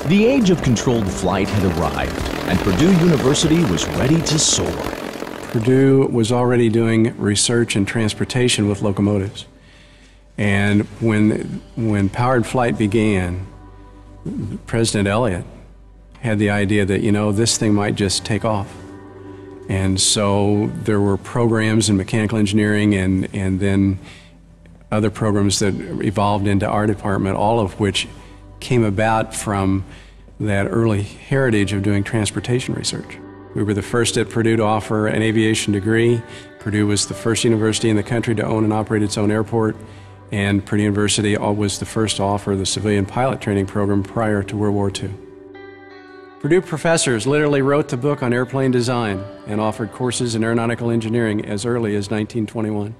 The age of controlled flight had arrived, and Purdue University was ready to soar. Purdue was already doing research in transportation with locomotives. And when powered flight began, President Elliott had the idea that, you know, this thing might just take off. And so there were programs in mechanical engineering and then other programs that evolved into our department, all of which came about from that early heritage of doing transportation research. We were the first at Purdue to offer an aviation degree. Purdue was the first university in the country to own and operate its own airport, and Purdue University was the first to offer the civilian pilot training program prior to World War II. Purdue professors literally wrote the book on airplane design and offered courses in aeronautical engineering as early as 1921.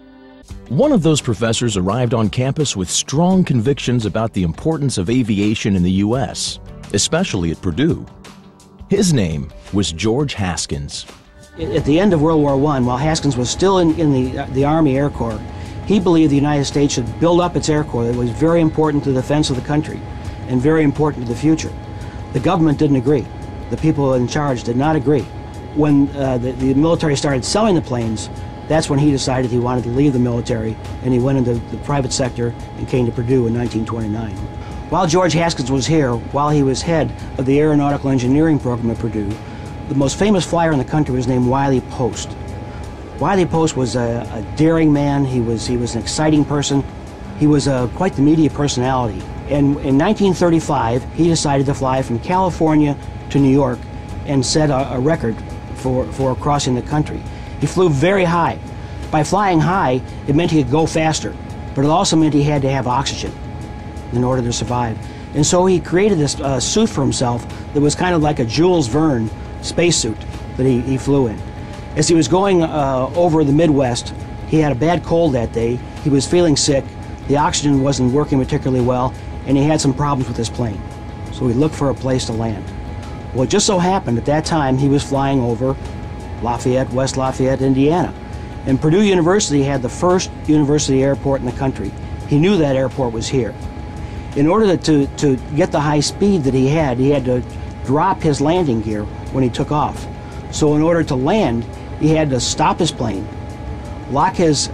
One of those professors arrived on campus with strong convictions about the importance of aviation in the U.S., especially at Purdue. His name was George Haskins. At the end of World War I, while Haskins was still in the Army Air Corps, he believed the United States should build up its Air Corps. It was very important to the defense of the country and very important to the future. The government didn't agree. The people in charge did not agree. When the military started selling the planes, that's when he decided he wanted to leave the military, and he went into the private sector and came to Purdue in 1929. While George Haskins was here, while he was head of the aeronautical engineering program at Purdue, the most famous flyer in the country was named Wiley Post. Wiley Post was a daring man. He was an exciting person. He was quite the media personality. And in 1935, he decided to fly from California to New York and set a record for crossing the country. He flew very high. By flying high, it meant he could go faster, but it also meant he had to have oxygen in order to survive. And so he created this suit for himself that was kind of like a Jules Verne spacesuit that he flew in. As he was going over the Midwest, he had a bad cold that day. He was feeling sick. The oxygen wasn't working particularly well, and he had some problems with his plane. So he looked for a place to land. Well, it just so happened at that time he was flying over Lafayette, West Lafayette, Indiana. And Purdue University had the first university airport in the country. He knew that airport was here. In order to get the high speed that he had to drop his landing gear when he took off. So in order to land, he had to stop his plane, lock his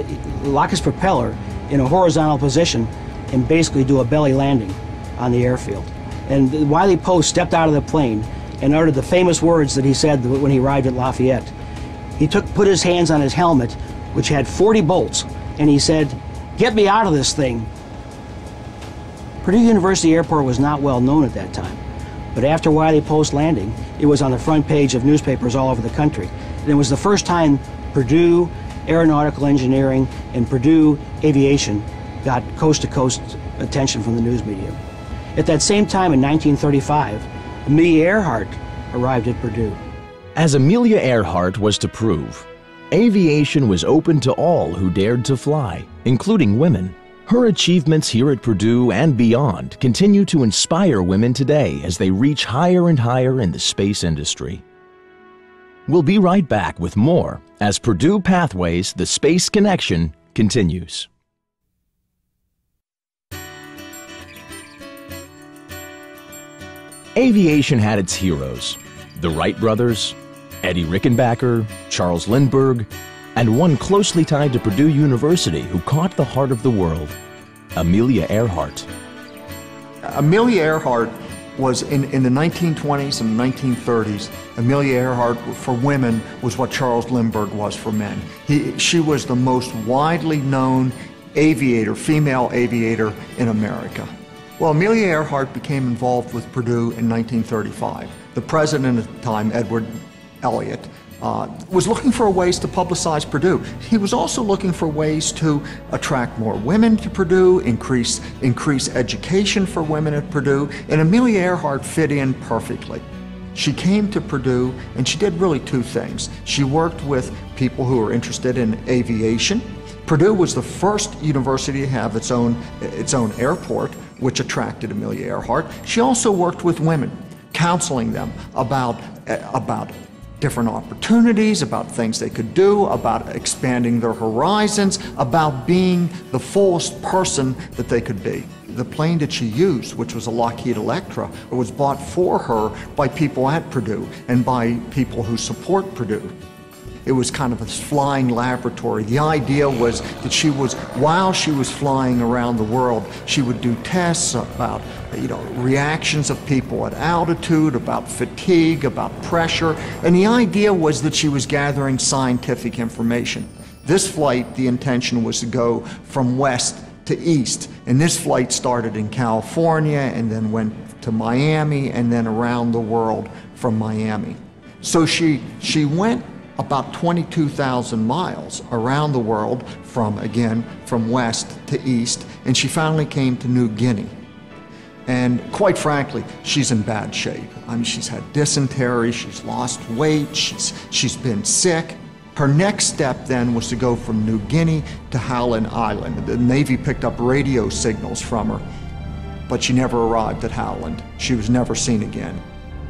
propeller in a horizontal position, and basically do a belly landing on the airfield. And Wiley Post stepped out of the plane and uttered the famous words that he said when he arrived at Lafayette. He put his hands on his helmet, which had 40 bolts, and he said, "Get me out of this thing." Purdue University Airport was not well known at that time, but after Wiley Post landing, it was on the front page of newspapers all over the country. And it was the first time Purdue Aeronautical Engineering and Purdue Aviation got coast-to-coast attention from the news media. At that same time in 1935, Amelia Earhart arrived at Purdue. As Amelia Earhart was to prove, aviation was open to all who dared to fly, including women. Her achievements here at Purdue and beyond continue to inspire women today as they reach higher and higher in the space industry. We'll be right back with more as Purdue Pathways, the Space Connection, continues. Aviation had its heroes, the Wright brothers, Eddie Rickenbacker, Charles Lindbergh, and one closely tied to Purdue University who caught the heart of the world, Amelia Earhart. Amelia Earhart was in the 1920s and 1930s. Amelia Earhart for women was what Charles Lindbergh was for men. She was the most widely known aviator, female aviator in America. Well, Amelia Earhart became involved with Purdue in 1935. The president at the time, Edward Elliott, was looking for ways to publicize Purdue. He was also looking for ways to attract more women to Purdue, increase education for women at Purdue, and Amelia Earhart fit in perfectly. She came to Purdue and she did really two things. She worked with people who were interested in aviation. Purdue was the first university to have its own airport, which attracted Amelia Earhart. She also worked with women, counseling them about different opportunities, about things they could do, about expanding their horizons, about being the fullest person that they could be. The plane that she used, which was a Lockheed Electra, was bought for her by people at Purdue and by people who support Purdue. It was kind of a flying laboratory. The idea was that she was, while she was flying around the world, she would do tests about, reactions of people at altitude, about fatigue, about pressure, and the idea was that she was gathering scientific information. This flight, the intention was to go from west to east, and this flight started in California and then went to Miami and then around the world from Miami. So she went about 22,000 miles around the world from west to east, and she finally came to New Guinea. And quite frankly, she's in bad shape. I mean, she's had dysentery, she's lost weight, she's been sick. Her next step then was to go from New Guinea to Howland Island. The Navy picked up radio signals from her, but she never arrived at Howland. She was never seen again.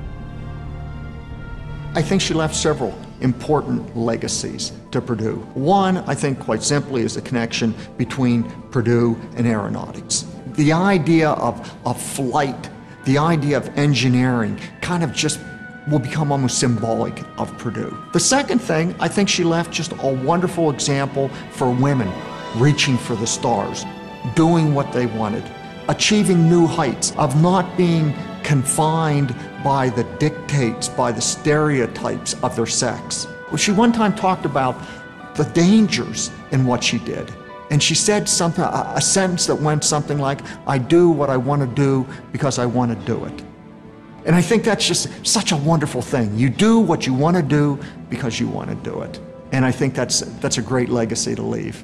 I think she left several important legacies to Purdue. One, I think quite simply, is the connection between Purdue and aeronautics. The idea of flight, the idea of engineering kind of just will become almost symbolic of Purdue. The second thing, I think she left just a wonderful example for women reaching for the stars, doing what they wanted, achieving new heights, of not being confined by the dictates, by the stereotypes of their sex. She one time talked about the dangers in what she did. And she said something, a sentence that went something like, "I do what I want to do because I want to do it." And I think that's just such a wonderful thing. You do what you want to do because you want to do it. And I think that's a great legacy to leave.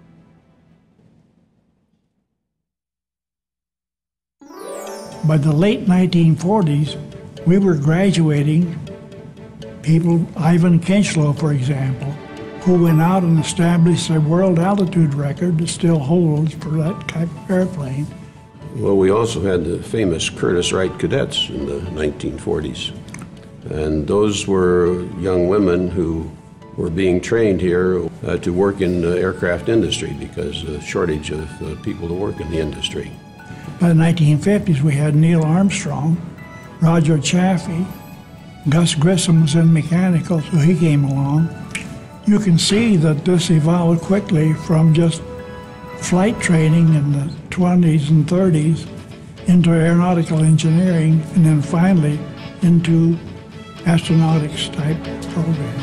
By the late 1940s, we were graduating people, Ivan Kinchlow, for example, who went out and established a world altitude record that still holds for that type of airplane. Well, we also had the famous Curtiss-Wright Cadets in the 1940s. And those were young women who were being trained here to work in the aircraft industry because of the shortage of people to work in the industry. By the 1950s, we had Neil Armstrong, Roger Chaffee, Gus Grissom was in mechanical, so he came along. You can see that this evolved quickly from just flight training in the 20s and 30s into aeronautical engineering, and then finally into astronautics type programs.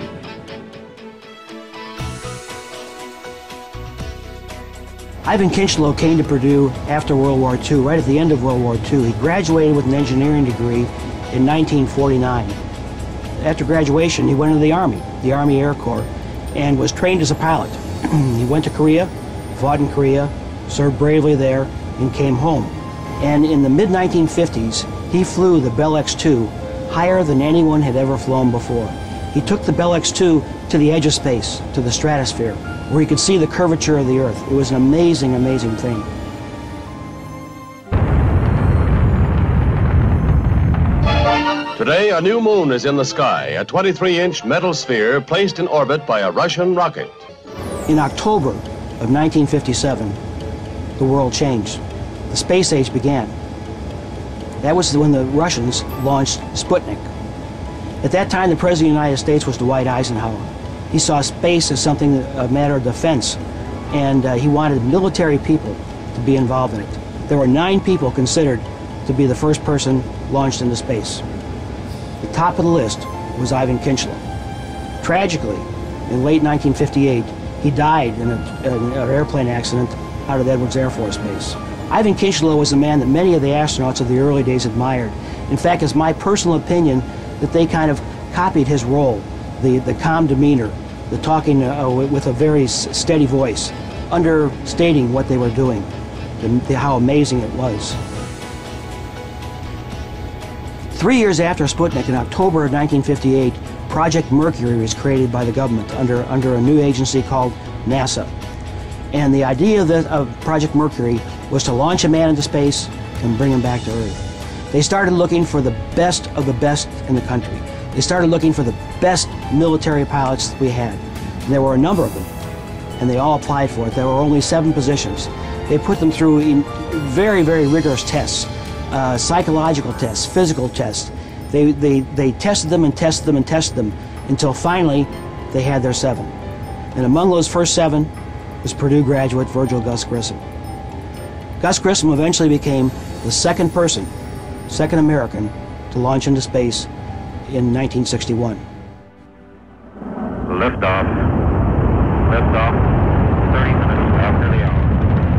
Ivan Kinchlow came to Purdue after World War II, right at the end of World War II. He graduated with an engineering degree in 1949. After graduation, he went into the Army Air Corps, and was trained as a pilot. He went to Korea, fought in Korea, served bravely there, and came home. And in the mid-1950s, he flew the Bell X-2 higher than anyone had ever flown before. He took the Bell X-2 to the edge of space, to the stratosphere, where he could see the curvature of the Earth. It was an amazing, amazing thing. Today, a new moon is in the sky, a 23-inch metal sphere placed in orbit by a Russian rocket. In October of 1957, the world changed. The space age began. That was when the Russians launched Sputnik. At that time, the President of the United States was Dwight Eisenhower. He saw space as something, a matter of defense, and he wanted military people to be involved in it. There were 9 people considered to be the first person launched into space. The top of the list was Ivan Kinchlow. Tragically, in late 1958, he died in an airplane accident out of Edwards Air Force Base. Ivan Kinchlow was a man that many of the astronauts of the early days admired. In fact, it's my personal opinion that they kind of copied his role, the calm demeanor, the talking with a very steady voice, understating what they were doing, how amazing it was. 3 years after Sputnik, in October of 1958, Project Mercury was created by the government under a new agency called NASA. And the idea of Project Mercury was to launch a man into space and bring him back to Earth. They started looking for the best of the best in the country. They started looking for the best military pilots that we had. And there were a number of them, and they all applied for it. There were only 7 positions. They put them through very, very rigorous tests, psychological tests, physical tests. They tested them and tested them and tested them until finally they had their 7. And among those first 7 was Purdue graduate Virgil Gus Grissom. Gus Grissom eventually became the second American to launch into space in 1961. Liftoff. Liftoff. 30 minutes after the hour.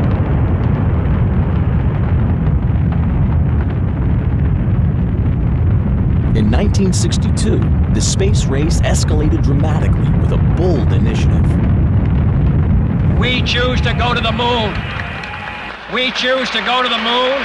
In 1962, the space race escalated dramatically with a bold initiative. We choose to go to the moon. We choose to go to the moon.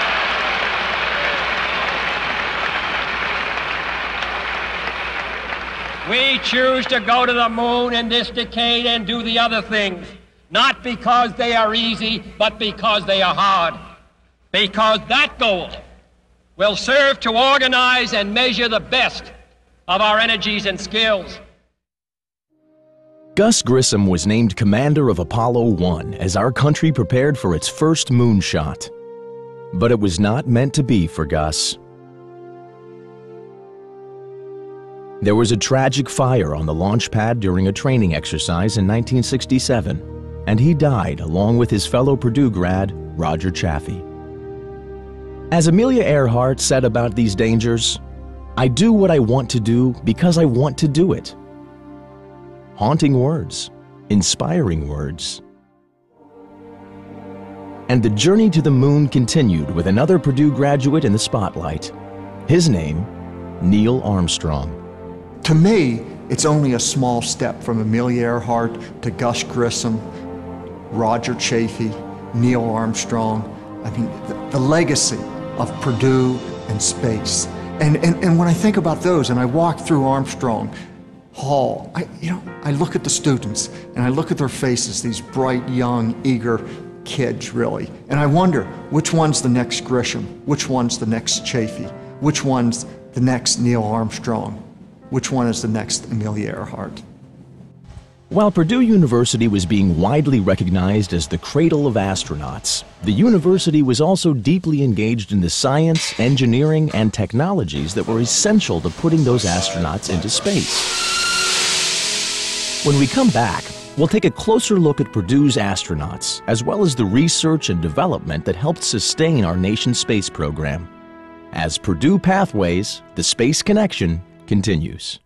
We choose to go to the moon in this decade and do the other things, not because they are easy, but because they are hard. Because that goal will serve to organize and measure the best of our energies and skills. Gus Grissom was named commander of Apollo 1 as our country prepared for its first moonshot. But it was not meant to be for Gus. There was a tragic fire on the launch pad during a training exercise in 1967, and he died along with his fellow Purdue grad, Roger Chaffee. As Amelia Earhart said about these dangers, "I do what I want to do because I want to do it." Haunting words, inspiring words. And the journey to the moon continued with another Purdue graduate in the spotlight. His name, Neil Armstrong. To me, it's only a small step from Amelia Earhart to Gus Grissom, Roger Chaffee, Neil Armstrong. I mean, the legacy of Purdue and space. And when I think about those, and I walk through Armstrong Hall, I look at the students, and I look at their faces, these bright, young, eager kids, really. And I wonder, which one's the next Grissom? Which one's the next Chaffee? Which one's the next Neil Armstrong? Which one is the next Amelia Earhart? While Purdue University was being widely recognized as the cradle of astronauts, the university was also deeply engaged in the science, engineering, and technologies that were essential to putting those astronauts into space. When we come back, we'll take a closer look at Purdue's astronauts, as well as the research and development that helped sustain our nation's space program. As Purdue Pathways, the Space Connection continues.